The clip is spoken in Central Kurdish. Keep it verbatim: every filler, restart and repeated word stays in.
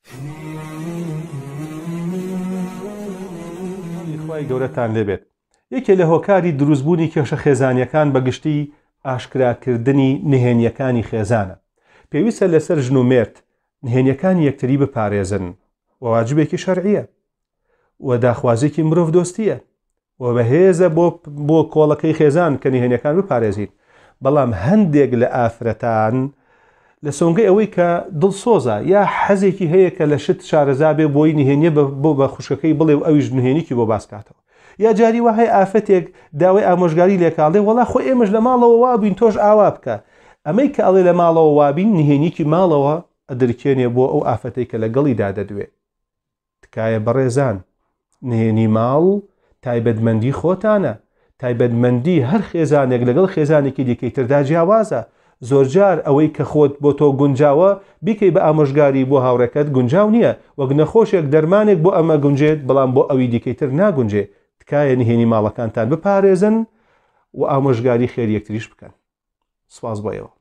خوای گەورەتان لێبێت. یەکێ لە هۆکاری دروستبوونی کێشە خێزانیەکان بەگشتی ئاشکراکردنی نهێنیەکانی خێزانە. پێویستە لەسەر ژن و مێرد نهێنیەکانی یەکتری بپارێزن و واجبێکی شەرعیە و داخوازێکی مرۆڤ دۆستیە و بەهێزە بۆ کۆڵەکەی خێزان کە نهێنیەکان بپارێزین. بەڵام هەندێک لە ئافرەتان لە سۆنگەی ئەوەی کە دڵسۆزە یا حەزێکی هەیە کە لە شت شارەزا بێ بۆی نهێنیە بۆ بە خوشکەکەی بڵێ و ئەویش نهێنیکی بۆ باسکاتەوە، یا جاری وهەیە ئافەتێک داوای ئامۆژگاری لێکاڵێ وەڵا خۆ ئێمەش لە ماڵەوە وابووین تۆش ئاوا بکە. ئەمەی کە ئەڵێ لە ماڵەوە وابین نهێنیکی ماڵەوە ئەدرکێنێ بۆ ئەو ئافەتەی کە لەگەڵیدا دەدوێ. تکایە بەڕێزان، نهێنی ماڵ تایبەتمەندی خۆتانە، تایبەتمەندی هەر خێزانێک لەگەڵ خێزانێکی دیکەیتردا جیاوازە. زۆرجار ئەوەی کە خۆت بۆ تۆ گونجاوە بیکەی بە ئامۆژگاری بۆ هاوڕێکەت گونجاو نییە، وەک نەخۆشێک دەرمانێک بۆ ئەمە گونجێت بەڵام بۆ ئەوی دیکەیتر ناگونجێ. تکایە نهێنی ماڵەکانتان بپارێزن و ئامۆژگاری خێر یەکتریش بکەن. سوپاس بۆ ئێوە.